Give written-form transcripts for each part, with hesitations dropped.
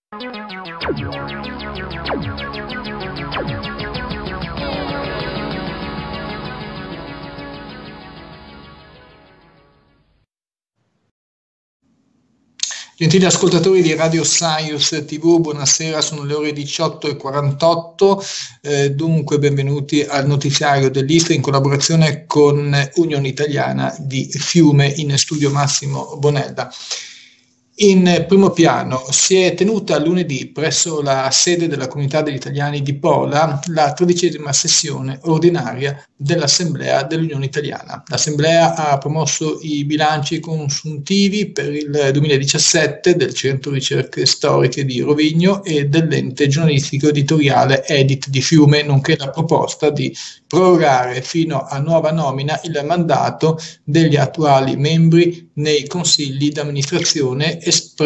Gentili ascoltatori di Radio Science TV, buonasera, sono le ore 18:48, dunque benvenuti al notiziario dell'ISTRA in collaborazione con Unione Italiana di Fiume, in studio Massimo Bonella. In primo piano si è tenuta lunedì presso la sede della Comunità degli Italiani di Pola la 13ª sessione ordinaria dell'Assemblea dell'Unione Italiana. L'Assemblea ha promosso i bilanci consuntivi per il 2017 del Centro Ricerche Storiche di Rovigno e dell'ente giornalistico editoriale Edit di Fiume, nonché la proposta di prorogare fino a nuova nomina il mandato degli attuali membri nei consigli d'amministrazione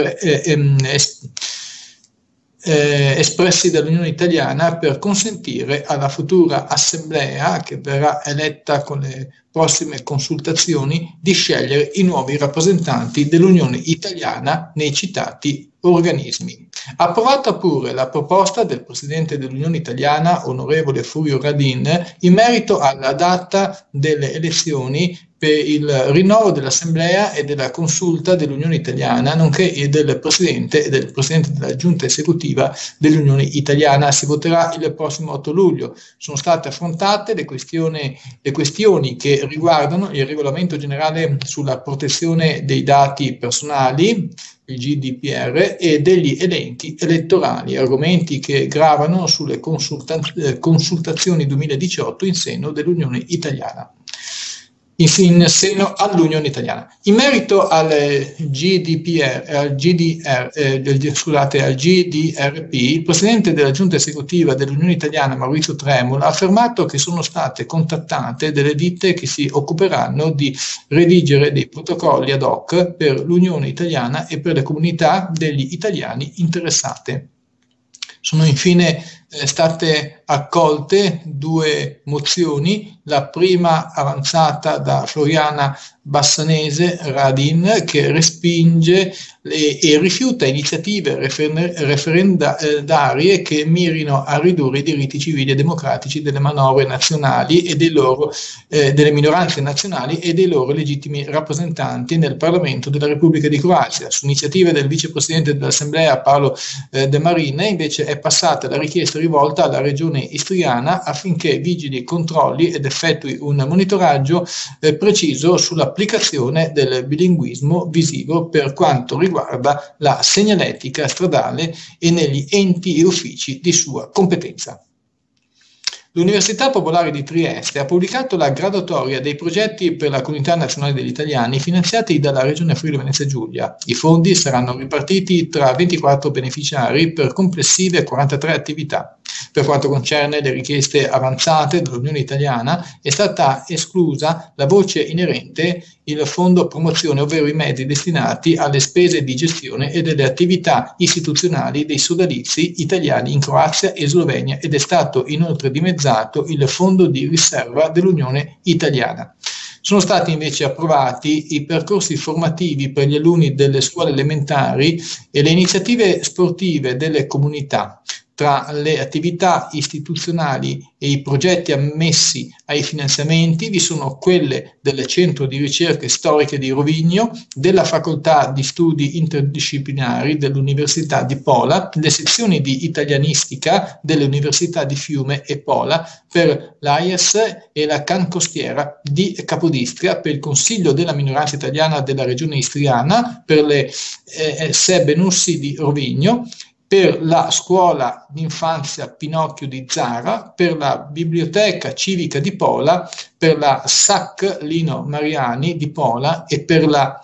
espressi dall'Unione Italiana per consentire alla futura assemblea, che verrà eletta con le prossime consultazioni, di scegliere i nuovi rappresentanti dell'Unione Italiana nei citati organismi. Approvata pure la proposta del Presidente dell'Unione Italiana, onorevole Furio Radin, in merito alla data delle elezioni per il rinnovo dell'Assemblea e della consulta dell'Unione Italiana, nonché del Presidente e del Presidente della Giunta Esecutiva dell'Unione Italiana. Si voterà il prossimo 8 luglio. Sono state affrontate le questioni che riguardano il Regolamento Generale sulla protezione dei dati personali, il GDPR, e degli elenchi elettorali, argomenti che gravano sulle consultazioni 2018 in seno dell'Unione Italiana. In seno all'Unione Italiana. In merito al GDRP, il Presidente della Giunta Esecutiva dell'Unione Italiana, Maurizio Tremolo, ha affermato che sono state contattate delle ditte che si occuperanno di redigere dei protocolli ad hoc per l'Unione Italiana e per le comunità degli italiani interessate. Sono infine state accolte 2 mozioni, la prima avanzata da Floriana Bassanese Radin, che respinge e rifiuta iniziative referendarie che mirino a ridurre i diritti civili e democratici delle manovre nazionali e delle minoranze nazionali e dei loro legittimi rappresentanti nel Parlamento della Repubblica di Croazia. Su iniziativa del vicepresidente dell'Assemblea Paolo De Marine invece è passata la richiesta rivolta alla regione istriana affinché vigili i controlli ed effettui un monitoraggio preciso sull'applicazione del bilinguismo visivo per quanto riguarda la segnaletica stradale e negli enti e uffici di sua competenza. L'Università Popolare di Trieste ha pubblicato la graduatoria dei progetti per la Comunità Nazionale degli Italiani finanziati dalla Regione Friuli Venezia Giulia. I fondi saranno ripartiti tra 24 beneficiari per complessive 43 attività. Per quanto concerne le richieste avanzate dall'Unione Italiana, è stata esclusa la voce inerente il fondo promozione, ovvero i mezzi destinati alle spese di gestione e delle attività istituzionali dei sodalizi italiani in Croazia e Slovenia, ed è stato inoltre dimezzato il fondo di riserva dell'Unione Italiana. Sono stati invece approvati i percorsi formativi per gli alunni delle scuole elementari e le iniziative sportive delle comunità. Tra le attività istituzionali e i progetti ammessi ai finanziamenti vi sono quelle del Centro di Ricerche Storiche di Rovigno, della Facoltà di Studi Interdisciplinari dell'Università di Pola, le sezioni di Italianistica delle Università di Fiume e Pola, per l'AIES e la Can Costiera di Capodistria, per il Consiglio della Minoranza Italiana della Regione Istriana, per le Sebbe Nussi di Rovigno, per la scuola d'infanzia Pinocchio di Zara, per la biblioteca civica di Pola, per la SAC Lino Mariani di Pola e per la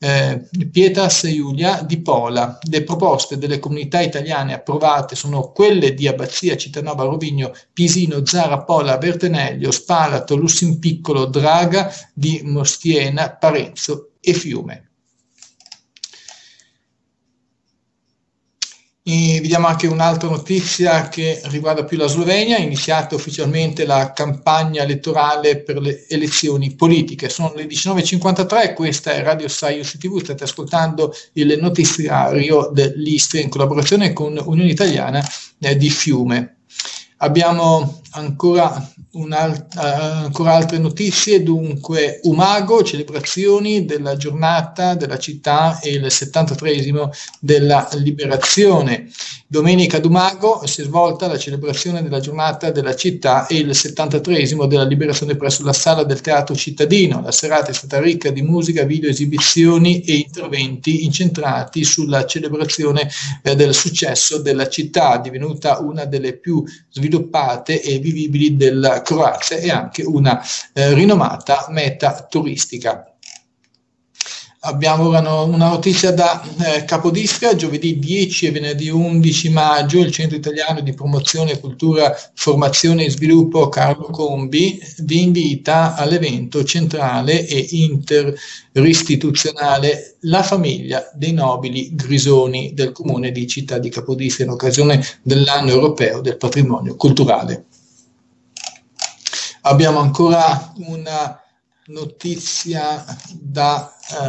Pietas Iulia di Pola. Le proposte delle comunità italiane approvate sono quelle di Abbazia, Cittadinova, Rovigno, Pisino, Zara, Pola, Verteneglio, Spalato, Lussinpiccolo, Draga di Mostiena, Parenzo e Fiume. Vediamo anche un'altra notizia che riguarda più la Slovenia. È iniziata ufficialmente la campagna elettorale per le elezioni politiche. Sono le 19.53, questa è Radio Saius TV, state ascoltando il notiziario dell'Istria in collaborazione con Unione Italiana di Fiume. Abbiamo ancora altre notizie. Dunque, Umago, celebrazioni della giornata della città e il 73esimo della liberazione. Domenica d'Umago si è svolta la celebrazione della giornata della città e il 73esimo della liberazione presso la sala del Teatro Cittadino. La serata è stata ricca di musica, video, esibizioni e interventi incentrati sulla celebrazione del successo della città, divenuta una delle più sviluppate e vivibili della Croazia e anche una rinomata meta turistica. Abbiamo ora una notizia da Capodistria. Giovedì 10 e venerdì 11 maggio il Centro Italiano di Promozione, Cultura, Formazione e Sviluppo Carlo Combi vi invita all'evento centrale e interistituzionale La famiglia dei nobili Grisoni del Comune di Città di Capodistria in occasione dell'anno europeo del patrimonio culturale. Abbiamo ancora una notizia da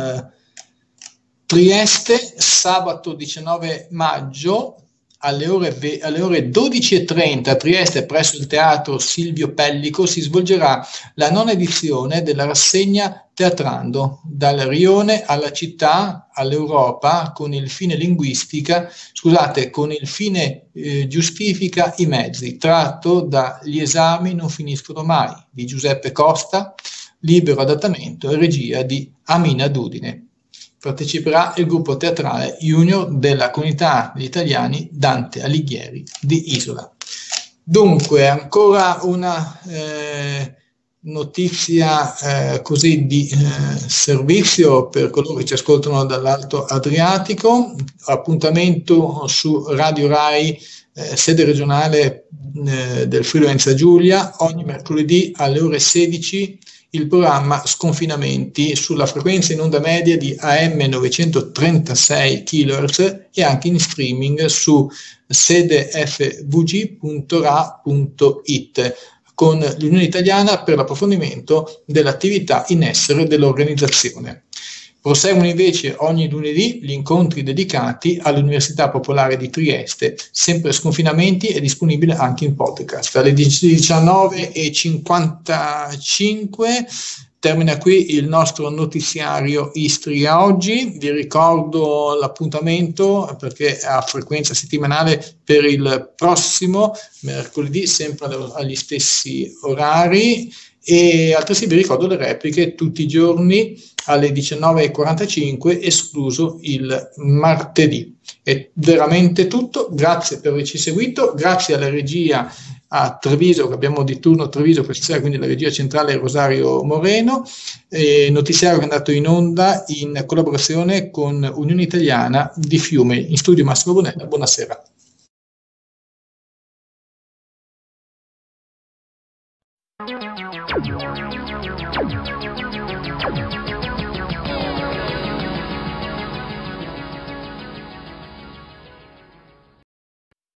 Trieste. Sabato 19 maggio alle ore 12:30 a Trieste, presso il teatro Silvio Pellico, si svolgerà la 9ª edizione della rassegna Teatrando, dal Rione alla città, all'Europa, con il fine giustifica i mezzi, tratto da Gli esami non finiscono mai, di Giuseppe Costa, libero adattamento e regia di Amina Dudine. Parteciperà il gruppo teatrale Junior della comunità degli italiani Dante Alighieri di Isola. Dunque, ancora una notizia così di servizio per coloro che ci ascoltano dall'Alto Adriatico. Appuntamento su Radio Rai, sede regionale del Friuli Venezia Giulia, ogni mercoledì alle ore 16 il programma Sconfinamenti sulla frequenza in onda media di AM 936 kHz e anche in streaming su sedefvg.ra.it con l'Unione Italiana per l'approfondimento dell'attività in essere dell'organizzazione. Proseguono invece ogni lunedì gli incontri dedicati all'Università Popolare di Trieste. Sempre Sconfinamenti è disponibile anche in podcast. Alle 19:55 termina qui il nostro notiziario Istria oggi. Vi ricordo l'appuntamento, perché è a frequenza settimanale, per il prossimo mercoledì, sempre agli stessi orari, e altresì vi ricordo le repliche tutti i giorni alle 19:45, escluso il martedì. È veramente tutto, grazie per averci seguito, grazie alla regia a Treviso, che abbiamo di turno Treviso questa sera, quindi la regia centrale è Rosario Moreno, notiziario che è andato in onda in collaborazione con Unione Italiana di Fiume. In studio Massimo Bonella, buonasera.